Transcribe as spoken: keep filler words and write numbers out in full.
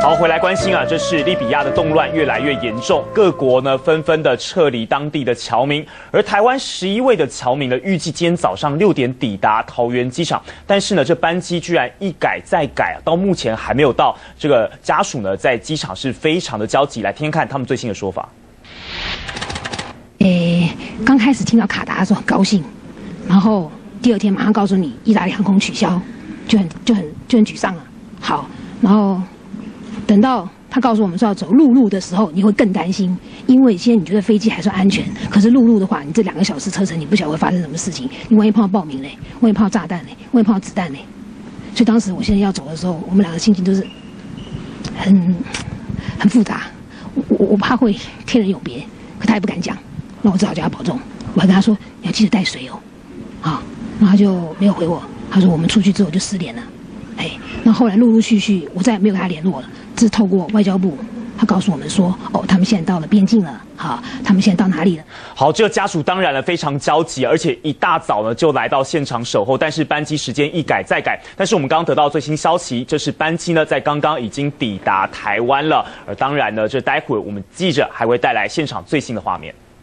好，回来关心啊，这是利比亚的动乱越来越严重，各国呢纷纷的撤离当地的侨民，而台湾十一位的侨民呢，预计今天早上六点抵达桃园机场，但是呢，这班机居然一改再改，到目前还没有到。这个家属呢，在机场是非常的焦急，来听听看他们最新的说法。 诶，刚开始听到卡达的时候很高兴，然后第二天马上告诉你意大利航空取消，就很就很就很沮丧了。好，然后。等到他告诉我们说要走陆路的时候，你会更担心，因为现在你觉得飞机还算安全，可是陆路的话，你这两个小时车程，你不晓得会发生什么事情，你万一碰到爆鸣嘞，万一碰到炸弹嘞，万一碰到子弹嘞，所以当时我现在要走的时候，我们两个心情都是很很复杂，我我怕会天人永别，可他也不敢讲，那我只好叫他保重，我还跟他说你要记得带水哦，啊，然后他就没有回我，他说我们出去之后就失联了。哎，那后来陆陆续续，我再也没有跟他联络了，只是透过外交部，他告诉我们说，哦，他们现在到了边境了，好，他们现在到哪里了？ 好，这个家属当然了非常焦急，而且一大早呢就来到现场守候，但是班机时间一改再改。但是我们刚刚得到最新消息，这是班机呢在刚刚已经抵达台湾了，而当然呢，这待会儿我们记者还会带来现场最新的画面。